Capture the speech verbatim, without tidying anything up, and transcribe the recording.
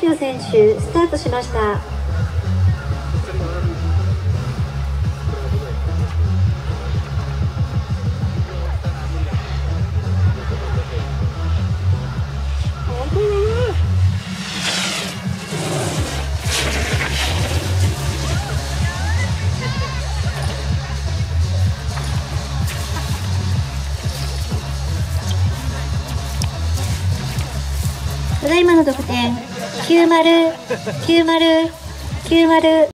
清選手スタートしました。ただいまの得点きゅうじゅう、きゅうじゅう、きゅうじゅう。